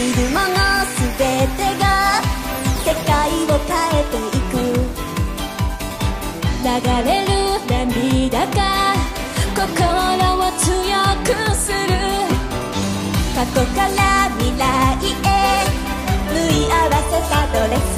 るものすべてが世界を変えていく。流れる涙が心を強くする。過去から未来へ縫い合わせたドレス。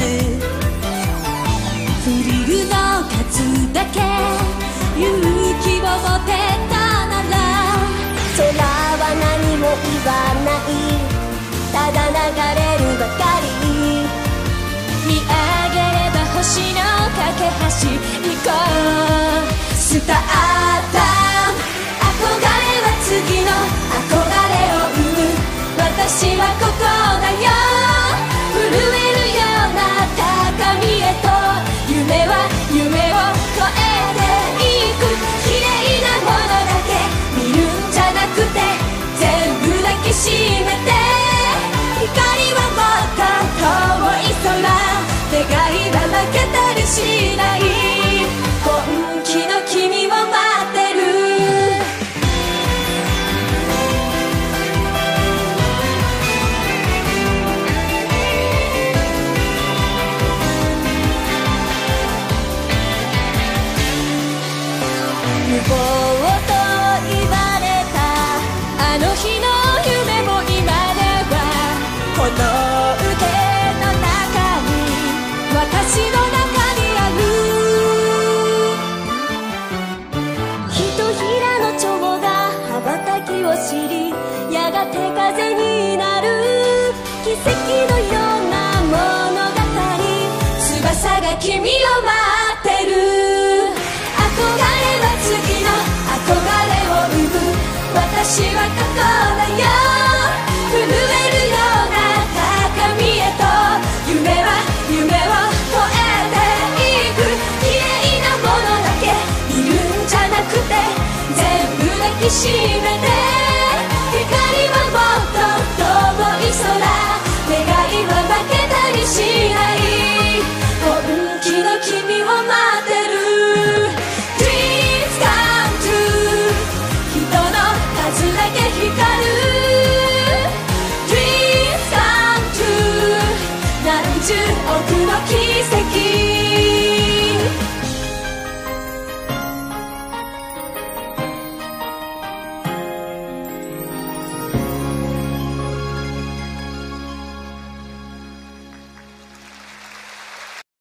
フリルの数だけ勇気を持てたなら、空は何も言わない、ただ流れるばかり。見上げれば星の架け橋行こう。スタート。憧れは次の憧れを生む。私はここだよ。震えるような高みへと、夢は夢を越えていく。綺麗なものだけ見るんじゃなくて、全部抱きしめて。光はもっと遠い空、願いは負けたりしない。本気の君を待ってる。無謀と言われたあの日の夢も今ではこの腕の中に、私の中にある。ひとひらの蝶が羽ばたきを知り、やがて風になる。奇跡のような物語、翼が君を待ってる。憧れは次の憧れを生む。私はここだよ。震えるような高みへと、夢は夢を越えていく。綺麗なものだけ見るんじゃなくて、全部抱きしめ